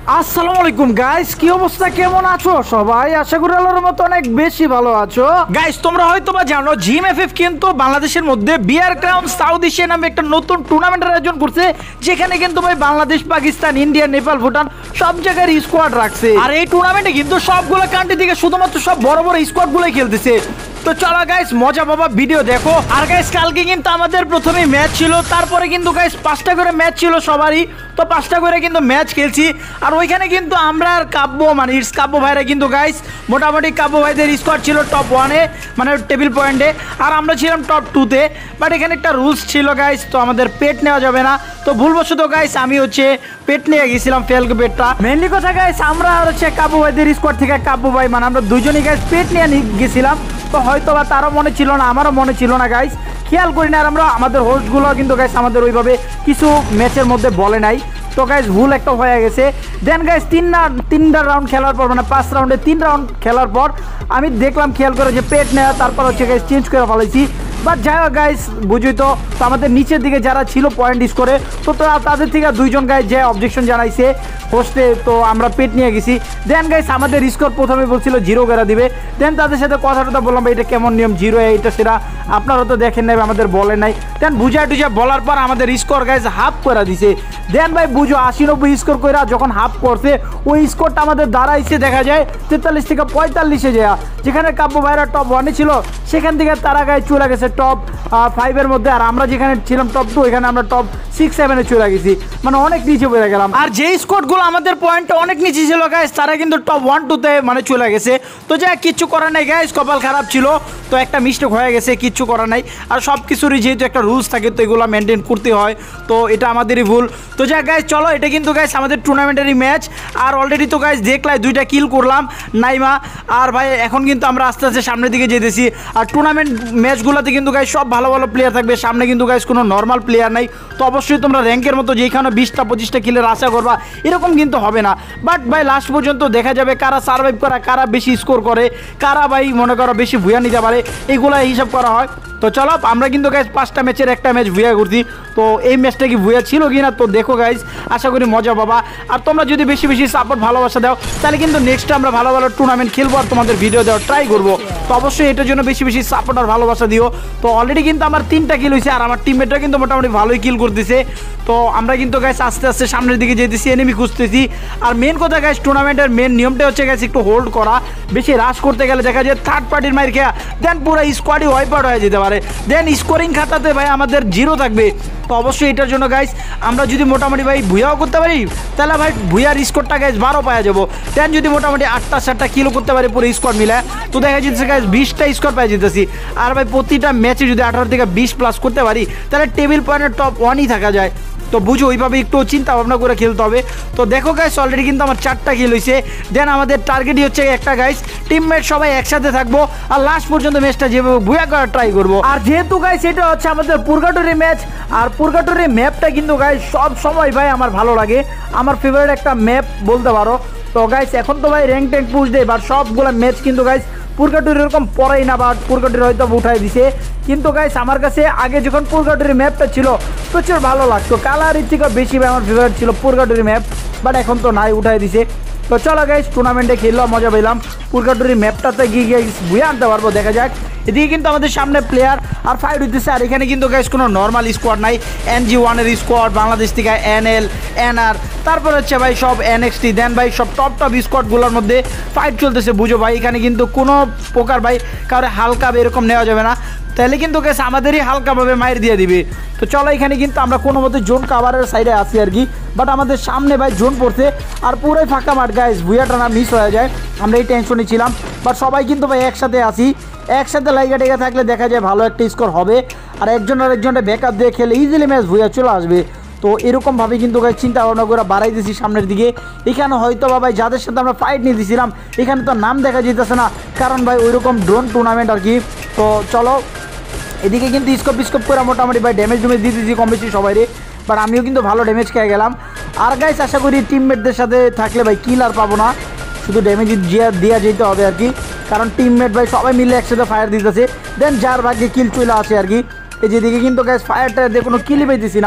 আসসালামু আলাইকুম গাইস, কি অবস্থা, কেমন আছো সবাই? আশা করি আল্লাহর মতো অনেক বেশি ভালো আছো। গাইস তোমরা হয়তো বা জানো জিম এফএফ কিন্তু বাংলাদেশের মধ্যে বিয়ার ক্রাউন সাউথ এশিয়া নামে একটা নতুন টুর্নামেন্টের আয়োজন করছে, যেখানে কিন্তু ভাই বাংলাদেশ, পাকিস্তান, ইন্ডিয়া, নেপাল, ভুটান সব জায়গার স্কোয়াড রাখছে। আর এই টুর্নামেন্টে কিন্তু সবগুলো কান্ট্রি থেকে শুধুমাত্র সব বড় বড় স্কোয়াড গুলোই খেলতেছে। তো চলো গাইস মজা পাবা, ভিডিও দেখো। আর গাইস কালকে কিন্তু আমাদের প্রথমে ম্যাচ ছিল, তারপরে কিন্তু গাইস 5টা করে ম্যাচ ছিল সবারই, তো 5টা করে কিন্তু ম্যাচ খেলছি। আর ওইখানে কিন্তু আমরা আর কাব্য মানে ইটস কাব্য ভাইরা কিন্তু গাইস মোটামুটি কাব্য ভাইদের স্কোয়াড ছিল টপ 1-এ মানে টেবিল পয়েন্টে, আর আমরা ছিলাম টপ 2-তে। বাট এখানে একটা রুলস ছিল গাইস, তো আমাদের পেট নেওয়া যাবে না, তো ভুলবশত গাইস আমি হচ্ছে পেট নিয়ে গেছিলাম, ফেলকে পেটটা। মেনলি কথা গাইস আমরা হচ্ছে কাব্য ভাইদের স্কোয়াড থেকে কাব্য ভাই মানে আমরা দুজনই গাইস পেট নিয়ে গেছিলাম, তো হয়তো বা তারও মনে ছিল না, আমারও মনে ছিল না গাইস, খেয়াল করি না। আর আমরা আমাদের হোস্টগুলো কিন্তু গাইস আমাদের ওইভাবে কিছু ম্যাচের মধ্যে বলে নাই, তো গাইস ভুল একটা হয়ে গেছে। দেন গাইস তিনটা রাউন্ড খেলার পর মানে 5 রাউন্ডে 3 রাউন্ড খেলার পর আমি দেখলাম খেয়াল করে যে পেট নেওয়া, তারপর হচ্ছে গাইস চেঞ্জ করে ফেলেছি। বাট যাই হোক গাইস বুঝি তো আমাদের নিচের দিকে যারা ছিল পয়েন্ট স্কোরে, তো তাদের থেকে 2জন গাইস যে অবজেকশন জানাইছে হোস্টে, তো আমরা পেট নিয়ে গেছি। দেন গাইস আমাদের স্কোর প্রথমে বলছিল 0 করে দিবে, দেন তাদের সাথে কথা বললাম এটা কেমন নিয়ম 0 এইটা সেটা আপনারা তো দেখেন নাই, আমাদের বলে নাই। দেন বুঝা টুঝা বলার পর আমাদের স্কোর গাইস হাফ করে দিছে। দেন ভাই বুঝো 80-90 স্কোর করে যখন হাফ করছে ওই স্কোরটা আমাদের দাঁড়াইছে দেখা যায় 43 থেকে 45-এ যায়, যেখানে কাব্য ভাইরা টপ 1-এ ছিল সেখান থেকে তারা গায়ে চলে গেছে টপ 5-এর মধ্যে, আর আমরা যেখানে ছিলাম টপ 2 এখানে আমরা টপ 6-7-এ চলে গেছি, মানে অনেক নিচে পড়ে গেলাম। আর যে স্কোরগুলো আমাদের পয়েন্টটা অনেক নিচে ছিল গাইস তারা কিন্তু টপ 1-2-তে মানে চলে গেছে। তো যা কিচ্ছু করার নাই গাইস, কপাল খারাপ ছিল, তো একটা মিস্টেক হয়ে গেছে, কিচ্ছু করার নাই। আর সব কিছুরই যেহেতু একটা রুলস থাকে তো এগুলো মেনটেন করতে হয়, তো এটা আমাদেরই ভুল। তো যা গাইস চলো, এটা কিন্তু গাইস আমাদের টুর্নামেন্টেরই ম্যাচ, আর অলরেডি তো গাইস দেখলাই 2টা কিল করলাম নাইমা। আর ভাই এখন কিন্তু আমরা আস্তে আস্তে সামনের দিকে যেতেছি, আর টুর্নামেন্ট ম্যাচগুলোতে কিন্তু গাইস সব ভালো ভালো প্লেয়ার থাকবে, সামনে কিন্তু গাইস কোনো নর্মাল প্লেয়ার নাই। তো অবশ্যই তোমরা র্যাঙ্কের মতো যেখানে 20টা-25টা কিলের আশা করবা এরকম কিন্তু হবে না। বাট ভাই লাস্ট পর্যন্ত দেখা যাবে কারা সার্ভাইভ করা, কারা বেশি স্কোর করে, কারা ভাই মনে করো বেশি ভুয়া নিতে পারে, এইগুলো হিসাব করা হয়। তো চলো আমরা কিন্তু গাইস 5টা ম্যাচের একটা ম্যাচ ভুয়া করছি, তো এই ম্যাচটা কি ভুয়া ছিল কি না তো দেখো গাইস, আশা করি মজা পাবা। আর তোমরা যদি বেশি বেশি সাপোর্ট ভালোবাসা দাও তাহলে কিন্তু নেক্সট আমরা ভালো ভালো টুর্নামেন্ট খেলবো আর তোমাদের ভিডিও দেওয়ার ট্রাই করবো। তো অবশ্যই এটার জন্য বেশি বেশি সাপোর্ট আর ভালোবাসা দিও। তো অলরেডি কিন্তু আমার 3টা কিল হয়েছে, আর আমার টিমমেটরা কিন্তু মোটামুটি ভালোই কিল করতেছে। তো আমরা কিন্তু গাইস আস্তে আস্তে সামনের দিকে যেতেছি, এনিমি খুঁজতেছি। আর মেন কথা গাইস টুর্নামেন্টের মেন নিয়মটা হচ্ছে গাইস একটু হোল্ড করা, বেশি রাশ করতে গেলে দেখা যায় থার্ড পার্টির মাইর খেয়া দেন পুরো স্কোয়াডই ওয়াইপ আউট হয়ে যেতে পারে, দেন স্কোরিং খাতাতে ভাই আমাদের 0 থাকবে। তো অবশ্যই এটার জন্য গাইস আমরা যদি মোটামুটি ভাই ভুয়াও করতে পারি তাহলে ভাই ভুয়ার স্কোরটা গাইস 12 পাওয়া যাবো, দেন যদি মোটামুটি 8টা-7টা কিলো করতে পারি পুরো স্কোয়াড মিলে তো দেখা যাচ্ছে গাইস 20টা স্কোর পাই যেতেছি। আর ভাই প্রতিটা ম্যাচে যদি 18 থেকে 20 প্লাস করতে পারি তাহলে টেবিল পয়েন্টের টপ 1-ই থাকা যায়। তো বুঝো ওইভাবে একটু চিন্তা ভাবনা করে খেলতে হবে। তো দেখো গাইস অলরেডি কিন্তু আমার 4টা কিল হয়েছে, দেন আমাদের টার্গেটই হচ্ছে একটা গাইস টিমমেট সবাই একসাথে থাকবো আর লাস্ট পর্যন্ত ম্যাচটা যেভাবে বুয়া করার ট্রাই করবো। আর যেহেতু গাইস এটা হচ্ছে আমাদের পুরগাটরি ম্যাচ, আর পুরগাটরি ম্যাপটা কিন্তু গাইস সব সময় ভাই আমার ভালো লাগে, আমার ফেভারিট একটা ম্যাপ বলতে পারো। তো গাইস এখন তো ভাই র্যাঙ্ক ট্যাঙ্ক পুশ দেয়, বাট সবগুলো ম্যাচ কিন্তু গাইস পুরগাটরি এরকম পড়াই না, বাট পুরগাটরি হয়তো উঠাই দিছে। কিন্তু গাইস আমার কাছে আগে যখন পুরগাটরি ম্যাপটা ছিল প্রচুর ভালো লাগতো, কালারের থেকে বেশি ভাই আমার ফেভারিট ছিল পুরগাটরি ম্যাপ, বাট এখন তো নাই, উঠাই দিছে। তো চলো গাইস টুর্নামেন্টে খেললাম, মজা পেলাম, পুরগাটরি ম্যাপটাতে গিয়ে বুয়ে আনতে পারবো, দেখা যাক। এদিকে কিন্তু আমাদের সামনে প্লেয়ার আর ফাইট হইতেছে, আর এখানে কিন্তু গাইস কোনো নর্মাল স্কোয়াড নাই, NG1-এর স্কোয়াড, বাংলাদেশ থেকে NL, NR, তারপর হচ্ছে ভাই সব NXT, দেন ভাই সব টপ স্কোয়াডগুলোর মধ্যে ফাইট চলতেছে। বুঝো ভাই এখানে কিন্তু কোনো প্রকার ভাই কারো হালকা এরকম নেওয়া যাবে না, তাহলে কিন্তু গাইস আমাদেরই হালকাভাবে মাইর দিয়ে দিবে। তো চলো এখানে কিন্তু আমরা কোনো মতে জোন কাভারের সাইডে আসি আর কি, বাট আমাদের সামনে ভাই জোন পড়ছে আর পুরোই ফাঁকা মাঠ গাইস, ভুয়াটা না মিস হয়ে যায়, আমরা এই টেনশনে ছিলাম। বাট সবাই কিন্তু ভাই একসাথে আসি, একসাথে লাইগা টেগা থাকলে দেখা যায় ভালো একটা স্কোর হবে, আর একজন আর একজনটা ব্যাকআপ দিয়ে খেলে ইজিলি ম্যাচ ভুয়া চলে আসবে। তো এরকমভাবে কিন্তু গাইস চিন্তা ভাবনা করে বাড়াই দিয়েছি সামনের দিকে। এখানে হয়তো বা ভাই যাদের সাথে আমরা ফাইট নিয়ে দিয়েছিলাম এখানে তো নাম দেখা যেতেছে না, কারণ ভাই ওইরকম ড্রোন টুর্নামেন্ট আর কি। তো চলো এদিকে কিন্তু স্কোপ করে মোটামুটি ভাই ড্যামেজ দিয়ে দিয়েছি কম বেশি সবাই, বাট আমিও কিন্তু ভালো ড্যামেজ খেয়ে গেলাম। আর গাইস আশা করি টিমমেটদের সাথে থাকলে ভাই কিল আর পাবো না, শুধু ড্যামেজ দেওয়া যেতে হবে আর কি, কারণ টিমমেট ভাই সবাই মিলে একসাথে ফায়ার দিতেছে, দেন যার ভাগ্যে কিল চলে আসে আর কি। এই যেদিকে কিন্তু গাইস ফায়ারটা দিয়ে কোনো কিলই পাইতেছি না,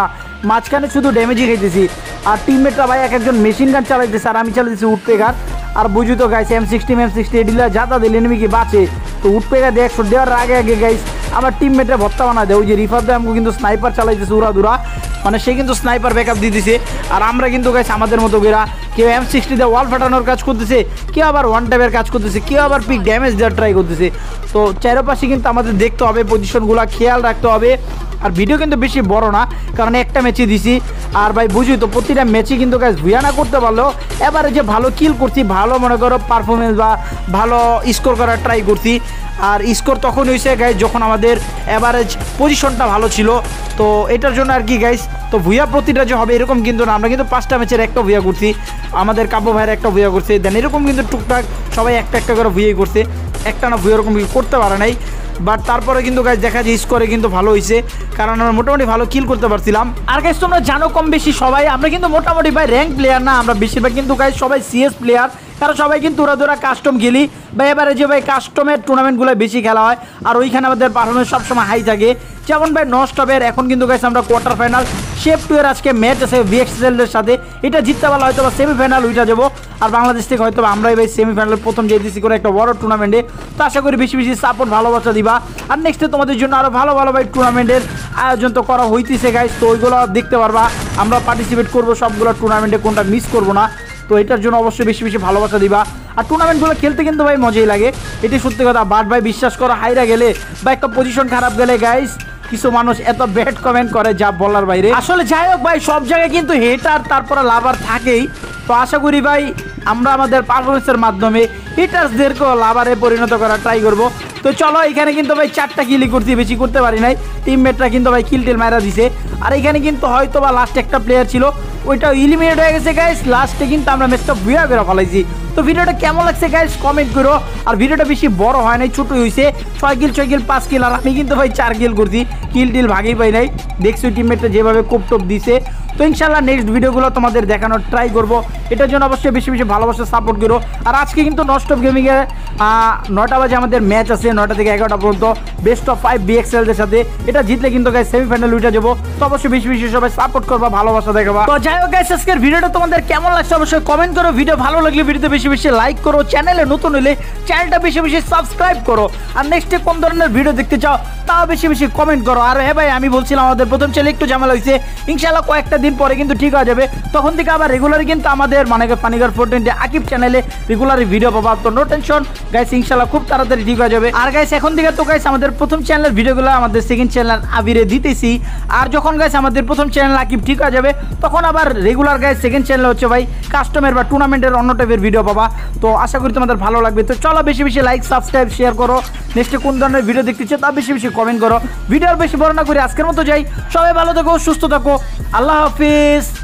মাঝখানে শুধু ড্যামেজই খাইতেছি। আর টিমমেটরা ভাই এক একজন মেশিন গান চালাইতেছে আর আমি চালাইতেছি উডপেকার। আর বুঝি তো গাইস M60 এডিলা যাতা দিলে এনিমি কি বাঁচে, তো উডপেকার দিয়ে 100 দেওয়ার আগে আগে গাইস আমার টিমমেটরা ভত্তা বানা দেয়। ওই যে রিফার দিয়ে আমাকে কিন্তু স্নাইপার চালাইতেছে উড়াদুরা, মানে সে কিন্তু স্নাইপার ব্যাকআপ দিয়ে দিছে। আর আমরা কিন্তু গাইস আমাদের মতো বেরা কেউ M60 দিয়ে ওয়াল ফাটানোর কাজ করতেছে, কেউ আবার ওয়ান টাইপের কাজ করতেছে, কেউ আবার পিক ড্যামেজ দেওয়ার ট্রাই করতেছে। তো চারপাশে কিন্তু আমাদের দেখতে হবে, পজিশনগুলো খেয়াল রাখতে হবে। আর ভিডিও কিন্তু বেশি বড় না, কারণ একটা ম্যাচে দিছি। আর ভাই বুঝি তো প্রতিটা ম্যাচে কিন্তু গাইস ভুয়া না করতে পারলেও এবারে যে ভালো কিল করছি, ভালো মনে করো পারফরমেন্স বা ভালো স্কোর করার ট্রাই করছি। আর স্কোর তখন হয়েছে গাইস যখন আমাদের অ্যাভারেজ পজিশনটা ভালো ছিল। তো এটার জন্য আর কি গাইস, তো ভুয়া প্রতিটা যে হবে এরকম কিন্তু না। আমরা কিন্তু 5টা ম্যাচের একটা ভুয়া করছি, আমাদের কাব্য ভাইয়ের একটা ভুয়া করছে, দেন এরকম কিন্তু টুকটাক সবাই একটা একটা করে ভুয়াই করছে, একটা না ভুয়া এরকম করতে পারে নাই। বাট তারপরে কিন্তু গাইস দেখা যায় স্কোরে কিন্তু ভালো হয়েছে, কারণ আমরা মোটামুটি ভালো কিল করতে পারছিলাম। আর গাইস তোমরা জানো কম বেশি সবাই আমরা কিন্তু মোটামুটি ভাই র্যাঙ্ক প্লেয়ার না, আমরা বেশিরভাগ কিন্তু গাইস সবাই সিএস প্লেয়ার, কারণ সবাই কিন্তু ওরা কাস্টম খেলি। বা এবারে যে ভাই কাস্টমের টুর্নামেন্টগুলো বেশি খেলা হয় আর ওইখানে আমাদের পারফরমেন্স সবসময় হাই থাকে। যেমন ভাই নস্টপের এখন কিন্তু গাইস আমরা কোয়ার্টার ফাইনাল, শেপ 2 এর আজকে ম্যাচ আছে VXL এর সাথে, এটা জিততে পারলে হয়তো বা সেমিফাইনাল উঠে যাবো। আর বাংলাদেশ থেকে হয়তো আমরাই ভাই সেমিফাইনাল প্রথম যেতেছি করে একটা বড় টুর্নামেন্টে। তো আশা করি বেশি বেশি সাপোর্ট ভালোবাসা দিবা। আর নেক্সটে তোমাদের জন্য আরও ভালো ভালো ভাই টুর্নামেন্টের আয়োজন তো করা হইতেছে গাইস, তো ওইগুলো দেখতে পারবা, আমরা পার্টিসিপেট করবো সবগুলো টুর্নামেন্টে, কোনটা মিস করবো না। তো এটার জন্য অবশ্যই বেশি বেশি ভালোবাসা দিবা। আর টুর্নামেন্টগুলো খেলতে কিন্তু ভাই মজাই লাগে, এটি সত্যি কথা। বাট ভাই বিশ্বাস করো হাইরা গেলে বা একটা পজিশন খারাপ গেলে গাইস কিছু মানুষ এত ব্যাড কমেন্ট করে যা বলার বাইরে। আসলে যাই হোক ভাই সব জায়গায় কিন্তু হেটার তারপরে লাভার থাকেই। তো আশা করি ভাই আমরা আমাদের পারফরমেন্সের মাধ্যমে হিটার্সদেরকেও লাভারে পরিণত করার ট্রাই করবো। তো চলো এখানে কিন্তু ভাই 4টা কিলই করছি, বেশি করতে পারি নাই, টিমমেটরা কিন্তু ভাই কিল টিল মারা দিছে। আর এখানে কিন্তু হয়তো বা লাস্ট একটা প্লেয়ার ছিল, ওইটাও ইলিমিনেট হয়ে গেছে গাইস। লাস্টে কিন্তু আমরা ম্যাচটা বুয়া করে ফেলাইছি। তো ভিডিওটা কেমন লাগছে গাইস কমেন্ট করো। আর ভিডিওটা বেশি বড় হয় নাই, ছোটই হয়েছে, 6 কিল 5 কিল। আর আমি কিন্তু ভাই 4 কিল করছি, কিল টিল ভাগেই পাই নাই। দেখছি টিমমেটটা যেভাবে কোপ টোপ দিছে। তো ইনশাল্লাহ নেক্সট ভিডিওগুলো তোমাদের দেখানোর ট্রাই করবো, এটার জন্য অবশ্যই বেশি বেশি ভালোবাসা সাপোর্ট করো। আর আজকে কিন্তু নস্টপ গেমিংয়ে 9টা বাজে আমাদের ম্যাচ আছে, 9টা থেকে 11টা পর্যন্ত বেস্ট অফ 5 VXLদের সাথে। এটা জিতলে কিন্তু গাইস সেমিফাইনাল উঠে যাবো। তো অবশ্যই বেশি বেশি সবাই সাপোর্ট করবা, ভালোবাসা দেখাবা। তো যাই হোক গাইস আজকের ভিডিওটা তোমাদের কেমন লাগছে অবশ্যই কমেন্ট করো। ভিডিও ভালো লাগলে ভিডিওতে বেশি বেশি লাইক করো, চ্যানেলে নতুন হলে চ্যানেলটা বেশি বেশি সাবস্ক্রাইব করো। আর নেক্সটে কোন ধরনের ভিডিও দেখতে চাও তাও বেশি বেশি কমেন্ট করো। আর হ্যাঁ ভাই আমি বলছিলাম আমাদের প্রথম চ্যানেলে একটু ঝামেলা হয়েছে, ইনশাআল্লাহ কয়েকটা দিন পরে কিন্তু ঠিক হয়ে যাবে। তখন থেকে আবার রেগুলারই কিন্তু আমাদের মানে পানিগার 420 আকিব চ্যানেলে রেগুলারই ভিডিও পাবা। তো নো টেনশন গাইস, ইনশাআল্লাহ খুব তাড়াতাড়ি ঠিক হয়ে যাবে। আর গাইস এখন থেকে তো গাইস আমাদের প্রথম চ্যানেলের ভিডিওগুলো আমাদের সেকেন্ড চ্যানেল আবিরে দিতেছি। আর যখন গাইস আমাদের প্রথম চ্যানেল আকিব ঠিক হয়ে যাবে তখন আবার রেগুলার গাইস সেকেন্ড চ্যানেলে হচ্ছে ভাই কাস্টমের বা টুর্নামেন্টের অন্য টাইপের ভিডিও পাবা। তো আশা করি তোমাদের ভালো লাগবে। তো চলো বেশি বেশি লাইক সাবস্ক্রাইব শেয়ার করো। নেক্সটে কোন ধরনের ভিডিও দেখতে চাও তা বেশি বেশি কমেন্ট করো। ভিডিও আর বেশি বড় না করে আজকের মতো যাই, সবাই ভালো থাকো, সুস্থ থাকো, আল্লাহ হাফিজ।